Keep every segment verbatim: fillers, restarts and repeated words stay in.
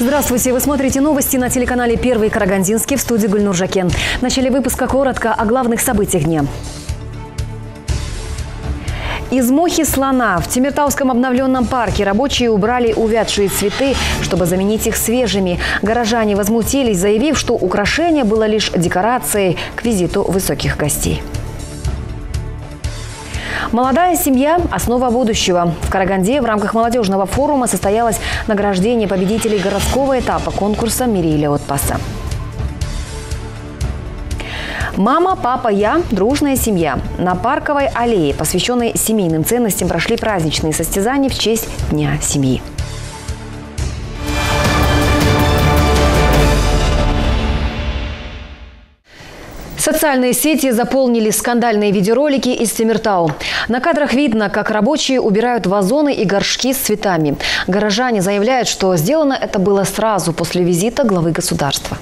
Здравствуйте! Вы смотрите новости на телеканале «Первый Карагандинский», в студии Гульнур Жакен. В начале выпуска коротко о главных событиях дня. Из мохи слона в Темиртауском обновленном парке рабочие убрали увядшие цветы, чтобы заменить их свежими. Горожане возмутились, заявив, что украшение было лишь декорацией к визиту высоких гостей. Молодая семья – основа будущего. В Караганде в рамках молодежного форума состоялось награждение победителей городского этапа конкурса «Мириля Отпаса». «Мама, папа, я» – дружная семья. На Парковой аллее, посвященной семейным ценностям, прошли праздничные состязания в честь Дня семьи. Социальные сети заполнили скандальные видеоролики из Темиртау. На кадрах видно, как рабочие убирают вазоны и горшки с цветами. Горожане заявляют, что сделано это было сразу после визита главы государства.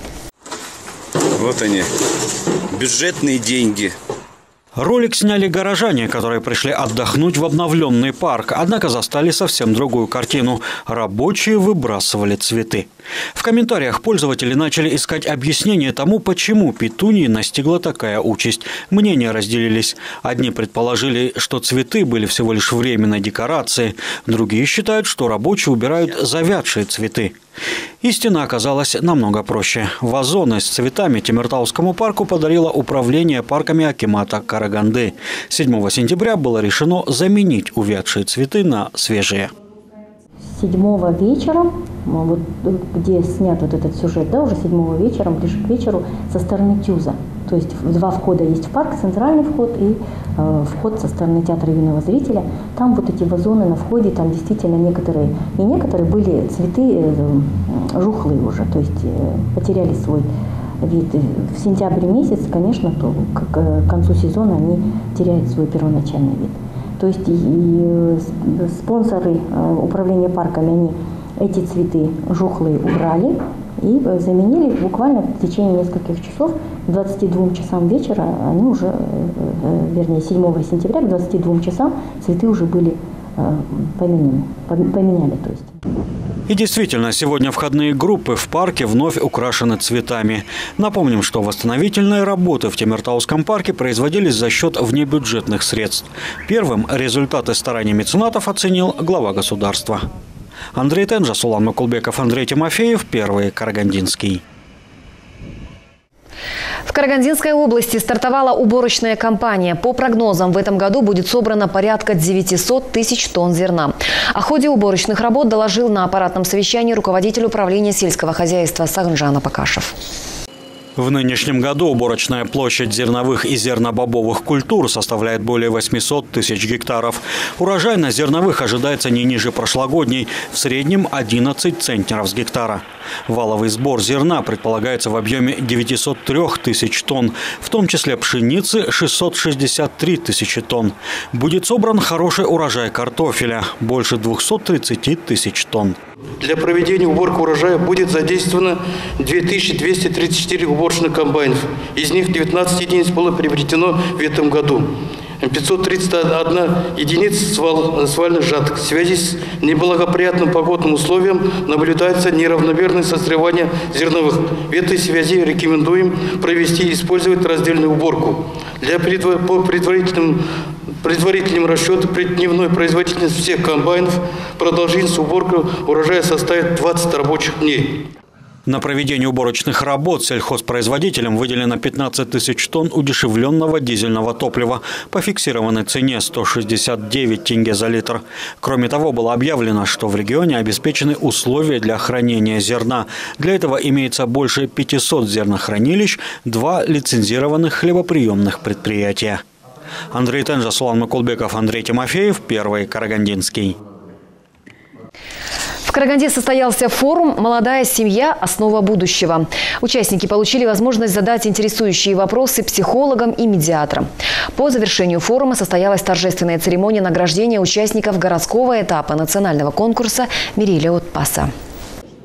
Вот они, бюджетные деньги. Ролик сняли горожане, которые пришли отдохнуть в обновленный парк, однако застали совсем другую картину. Рабочие выбрасывали цветы. В комментариях пользователи начали искать объяснение тому, почему петунии настигла такая участь. Мнения разделились. Одни предположили, что цветы были всего лишь временной декорацией. Другие считают, что рабочие убирают завядшие цветы. Истина оказалась намного проще. Вазоны с цветами Темиртаускому парку подарило управление парками акимата Караганды. седьмого сентября было решено заменить увядшие цветы на свежие. седьмого вечером, вот, где снят вот этот сюжет, да, уже седьмого вечером, ближе к вечеру, со стороны Тюза. То есть два входа есть в парк, центральный вход и э, вход со стороны театра юного зрителя. Там вот эти вазоны на входе, там действительно некоторые, и некоторые были цветы э, жухлые уже, то есть э, потеряли свой вид. В сентябре месяц, конечно, то к, к концу сезона они теряют свой первоначальный вид. То есть и, и спонсоры э, управления парками, они эти цветы жухлые убрали и заменили буквально в течение нескольких часов. К двадцати двум часам вечера они уже, э, вернее, седьмого сентября к двадцати двум часам цветы уже были э, поменены, поменяли, то есть. И действительно, сегодня входные группы в парке вновь украшены цветами. Напомним, что восстановительные работы в Темиртауском парке производились за счет внебюджетных средств. Первым результаты стараний меценатов оценил глава государства. Андрей Тенжа, Сулан Макулбеков, Андрей Тимофеев, Первый Карагандинский. В Карагандинской области стартовала уборочная кампания. По прогнозам, в этом году будет собрано порядка девятисот тысяч тонн зерна. О ходе уборочных работ доложил на аппаратном совещании руководитель управления сельского хозяйства Сагынжан Апакашев. В нынешнем году уборочная площадь зерновых и зернобобовых культур составляет более восьмисот тысяч гектаров. Урожайность зерновых ожидается не ниже прошлогодней, в среднем одиннадцать центнеров с гектара. Валовый сбор зерна предполагается в объеме девятисот трёх тысяч тонн, в том числе пшеницы шестьсот шестьдесят три тысячи тонн. Будет собран хороший урожай картофеля – больше двухсот тридцати тысяч тонн. Для проведения уборки урожая будет задействовано две тысячи двести тридцать четыре уборочных комбайнов. Из них девятнадцать единиц было приобретено в этом году. пятьсот тридцать одна единица свал, свальных жаток. В связи с неблагоприятным погодным условием наблюдается неравномерное созревание зерновых. В этой связи рекомендуем провести и использовать раздельную уборку. Для предвар... по предварительным предварительным расчетам при дневной производительности всех комбайнов продолжительность уборки урожая составит двадцать рабочих дней. На проведение уборочных работ сельхозпроизводителям выделено пятнадцать тысяч тонн удешевленного дизельного топлива по фиксированной цене сто шестьдесят девять тенге за литр. Кроме того, было объявлено, что в регионе обеспечены условия для хранения зерна. Для этого имеется больше пятисот зернохранилищ, два лицензированных хлебоприемных предприятия. Андрей Тенжа, Сулан Макулбеков, Андрей Тимофеев, Первый Карагандинский. В Караганде состоялся форум «Молодая семья. Основа будущего». Участники получили возможность задать интересующие вопросы психологам и медиаторам. По завершению форума состоялась торжественная церемония награждения участников городского этапа национального конкурса «Мириля Отпаса».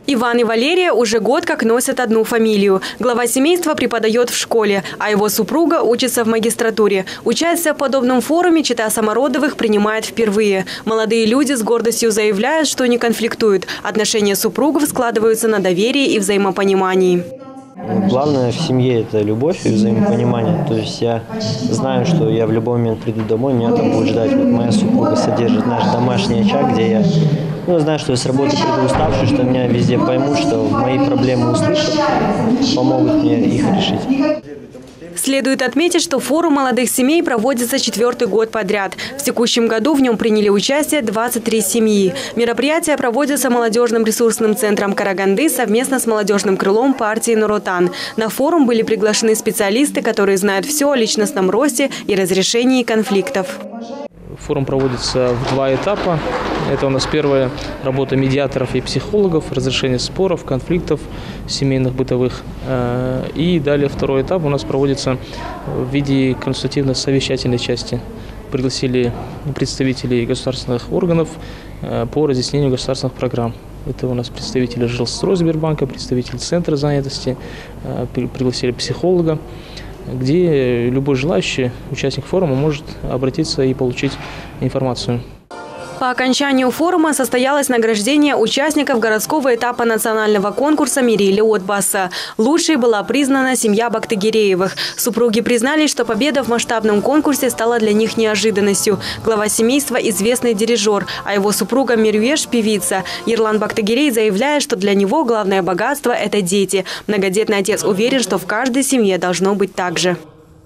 Иван и Валерия уже год как носят одну фамилию. Глава семейства преподает в школе, а его супруга учится в магистратуре. Участие в подобном форуме чета Самородовых принимает впервые. Молодые люди с гордостью заявляют, что не конфликтуют. Отношения супругов складываются на доверии и взаимопонимании. Главное в семье – это любовь и взаимопонимание. То есть я знаю, что я в любой момент приду домой, меня там будут ждать. Вот моя супруга содержит наш домашний очаг, где я ну, знаю, что я с работы приду уставший, что меня везде поймут, что мои проблемы услышат, помогут мне их решить. Следует отметить, что форум молодых семей проводится четвертый год подряд. В текущем году в нем приняли участие двадцать три семьи. Мероприятие проводится молодежным ресурсным центром Караганды совместно с молодежным крылом партии Нур Отан. На форум были приглашены специалисты, которые знают все о личностном росте и разрешении конфликтов. Форум проводится в два этапа. Это у нас первая работа медиаторов и психологов, разрешение споров, конфликтов семейных, бытовых. И далее второй этап у нас проводится в виде консультативно-совещательной части. Пригласили представителей государственных органов по разъяснению государственных программ. Это у нас представители Жилстройсбербанка, представители Центра занятости, пригласили психолога, где любой желающий участник форума может обратиться и получить информацию. По окончанию форума состоялось награждение участников городского этапа национального конкурса «Мерили Отбасы». Лучшей была признана семья Бактыгереевых. Супруги признались, что победа в масштабном конкурсе стала для них неожиданностью. Глава семейства – известный дирижер, а его супруга Мерюеш – певица. Ерлан Бактыгерей заявляет, что для него главное богатство – это дети. Многодетный отец уверен, что в каждой семье должно быть так же.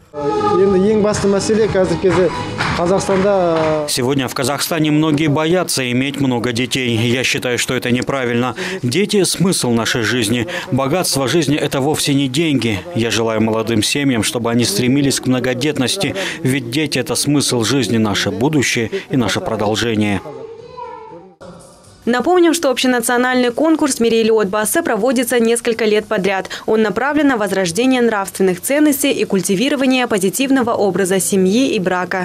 Сегодня в Казахстане многие боятся иметь много детей. Я считаю, что это неправильно. Дети – смысл нашей жизни. Богатство жизни – это вовсе не деньги. Я желаю молодым семьям, чтобы они стремились к многодетности. Ведь дети – это смысл жизни, наше будущее и наше продолжение. Напомним, что общенациональный конкурс «Мерили Отбасы» проводится несколько лет подряд. Он направлен на возрождение нравственных ценностей и культивирование позитивного образа семьи и брака.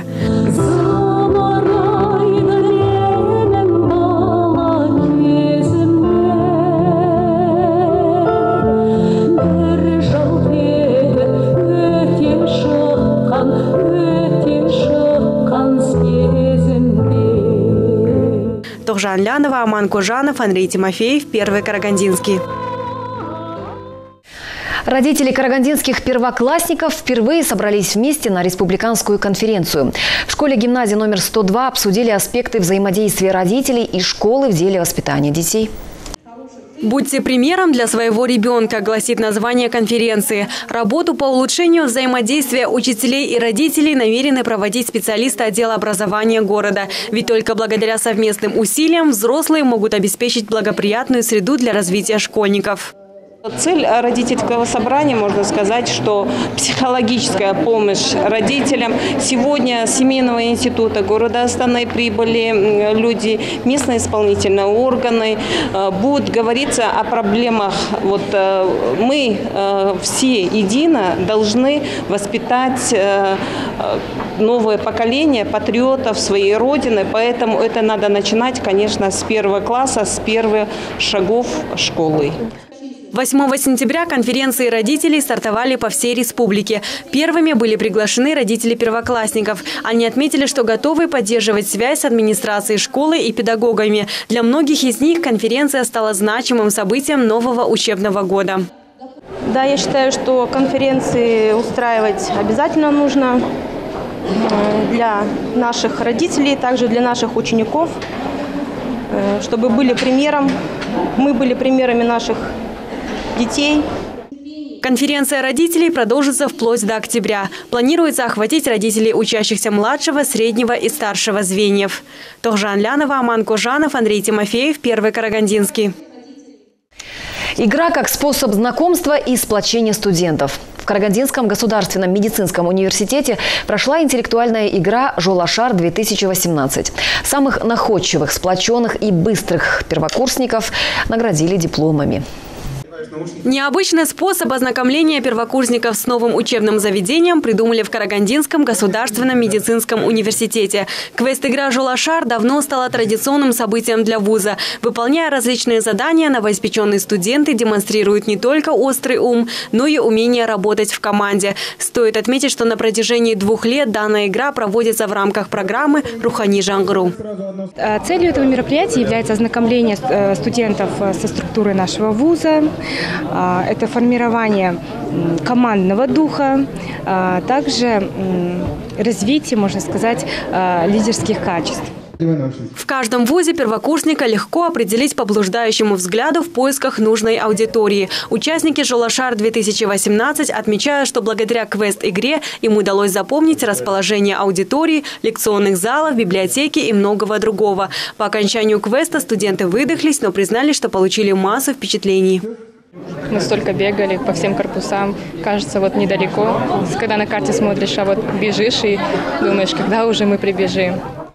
Тохжан Лянова, Аман Кожанов, Андрей Тимофеев, Первый Карагандинский. Родители карагандинских первоклассников впервые собрались вместе на республиканскую конференцию. В школе-гимназии номер сто два обсудили аспекты взаимодействия родителей и школы в деле воспитания детей. «Будьте примером для своего ребенка», гласит название конференции. Работу по улучшению взаимодействия учителей и родителей намерены проводить специалисты отдела образования города. Ведь только благодаря совместным усилиям взрослые могут обеспечить благоприятную среду для развития школьников. Цель родительского собрания, можно сказать, что психологическая помощь родителям. Сегодня с семейного института города Астаны прибыли люди, местные исполнительные органы. Будет говориться о проблемах. Вот мы все едино должны воспитать новое поколение патриотов своей Родины. Поэтому это надо начинать, конечно, с первого класса, с первых шагов школы. восьмого сентября конференции родителей стартовали по всей республике. Первыми были приглашены родители первоклассников. Они отметили, что готовы поддерживать связь с администрацией школы и педагогами. Для многих из них конференция стала значимым событием нового учебного года. Да, я считаю, что конференции устраивать обязательно нужно для наших родителей, также для наших учеников, чтобы были примером, мы были примерами наших детей. Конференция родителей продолжится вплоть до октября. Планируется охватить родителей учащихся младшего, среднего и старшего звеньев. Тохжан Лянова, Аман Кожанов, Андрей Тимофеев, Первый Карагандинский. Игра как способ знакомства и сплочения студентов. В Карагандинском государственном медицинском университете прошла интеллектуальная игра «Жолашар-две тысячи восемнадцать». Самых находчивых, сплоченных и быстрых первокурсников наградили дипломами. Необычный способ ознакомления первокурсников с новым учебным заведением придумали в Карагандинском государственном медицинском университете. Квест-игра «Жолашар» давно стала традиционным событием для вуза. Выполняя различные задания, новоиспеченные студенты демонстрируют не только острый ум, но и умение работать в команде. Стоит отметить, что на протяжении двух лет данная игра проводится в рамках программы «Рухани Жаңғыру». Целью этого мероприятия является ознакомление студентов со структурой нашего вуза. Это формирование командного духа, также развитие, можно сказать, лидерских качеств. В каждом вузе первокурсника легко определить по блуждающему взгляду в поисках нужной аудитории. Участники «Жолашар-две тысячи восемнадцать» отмечают, что благодаря квест-игре им удалось запомнить расположение аудитории, лекционных залов, библиотеки и многого другого. По окончанию квеста студенты выдохлись, но признали, что получили массу впечатлений. Мы столько бегали по всем корпусам, кажется, вот недалеко. Когда на карте смотришь, а вот бежишь и думаешь, когда уже мы прибежим.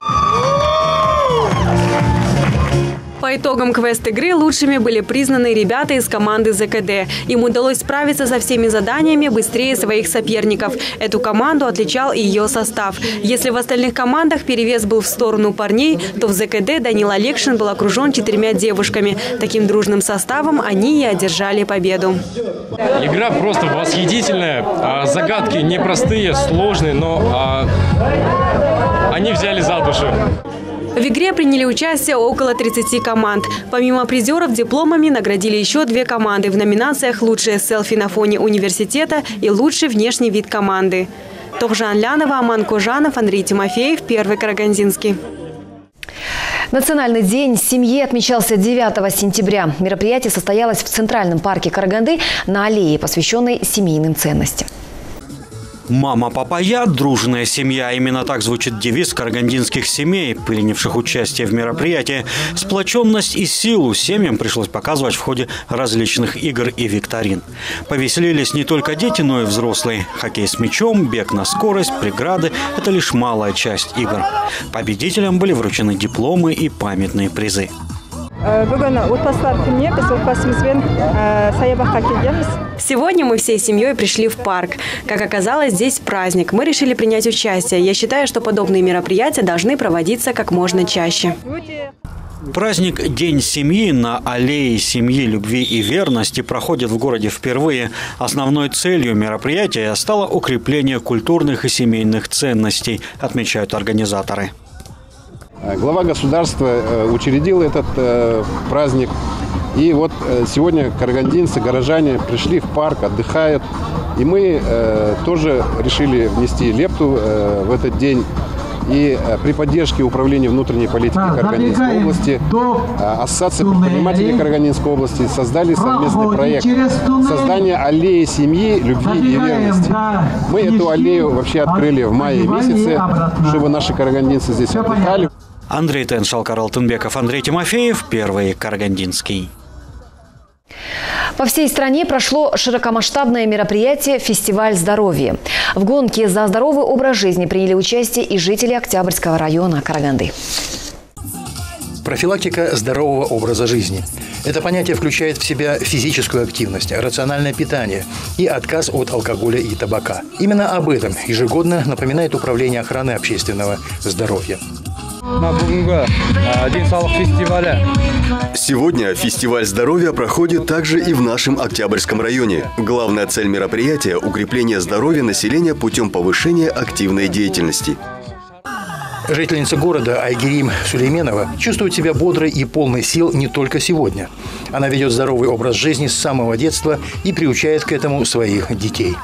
По итогам квест-игры лучшими были признаны ребята из команды ЗКД. Им удалось справиться со всеми заданиями быстрее своих соперников. Эту команду отличал и ее состав. Если в остальных командах перевес был в сторону парней, то в ЗКД Данил Олекшин был окружен четырьмя девушками. Таким дружным составом они и одержали победу. Игра просто восхитительная. Загадки непростые, сложные, но они взяли за душу. В игре приняли участие около тридцати команд. Помимо призеров дипломами наградили еще две команды в номинациях «Лучшее селфи на фоне университета» и «Лучший внешний вид команды». Тохжан Лянова, Аман Кожанов, Андрей Тимофеев, Первый Карагандинский. Национальный день семьи отмечался девятого сентября. Мероприятие состоялось в Центральном парке Караганды на аллее, посвященной семейным ценностям. «Мама, папа, я» – дружная семья. Именно так звучит девиз карагандинских семей, принявших участие в мероприятии. Сплоченность и силу семьям пришлось показывать в ходе различных игр и викторин. Повеселились не только дети, но и взрослые. Хоккей с мячом, бег на скорость, преграды – это лишь малая часть игр. Победителям были вручены дипломы и памятные призы. Сегодня мы всей семьей пришли в парк. Как оказалось, здесь праздник. Мы решили принять участие. Я считаю, что подобные мероприятия должны проводиться как можно чаще. Праздник «День семьи» на аллее семьи, любви и верности проходит в городе впервые. Основной целью мероприятия стало укрепление культурных и семейных ценностей, отмечают организаторы. Глава государства учредил этот праздник. И вот сегодня карагандинцы, горожане пришли в парк, отдыхают. И мы тоже решили внести лепту в этот день. И при поддержке Управления внутренней политики Карагандинской области, Ассоциации предпринимателей Карагандинской области создали совместный проект создания аллеи семьи, любви и верности. Мы эту аллею вообще открыли в мае месяце, чтобы наши карагандинцы здесь отдыхали. Андрей Теншал, Карл Тынбеков, Андрей Тимофеев, Первый Карагандинский. По всей стране прошло широкомасштабное мероприятие «Фестиваль здоровья». В гонке за здоровый образ жизни приняли участие и жители Октябрьского района Караганды. Профилактика здорового образа жизни. Это понятие включает в себя физическую активность, рациональное питание и отказ от алкоголя и табака. Именно об этом ежегодно напоминает Управление охраны общественного здоровья. Сегодня фестиваль здоровья проходит также и в нашем Октябрьском районе. Главная цель мероприятия – укрепление здоровья населения путем повышения активной деятельности. Жительница города Айгерим Сулейменова чувствует себя бодрой и полной сил не только сегодня. Она ведет здоровый образ жизни с самого детства и приучает к этому своих детей.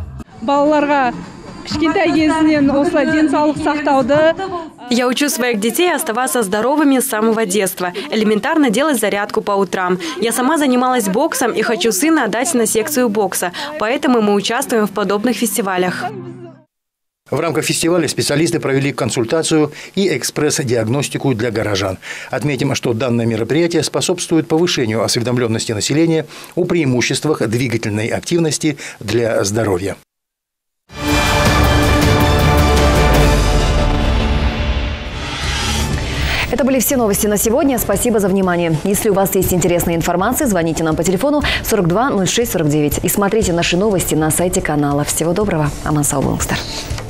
Я учу своих детей оставаться здоровыми с самого детства. Элементарно делать зарядку по утрам. Я сама занималась боксом и хочу сына отдать на секцию бокса. Поэтому мы участвуем в подобных фестивалях. В рамках фестиваля специалисты провели консультацию и экспресс-диагностику для горожан. Отметим, что данное мероприятие способствует повышению осведомленности населения о преимуществах двигательной активности для здоровья. Это были все новости на сегодня. Спасибо за внимание. Если у вас есть интересная информация, звоните нам по телефону сорок два ноль шесть сорок девять и смотрите наши новости на сайте канала. Всего доброго. Аман Сау Булгстар.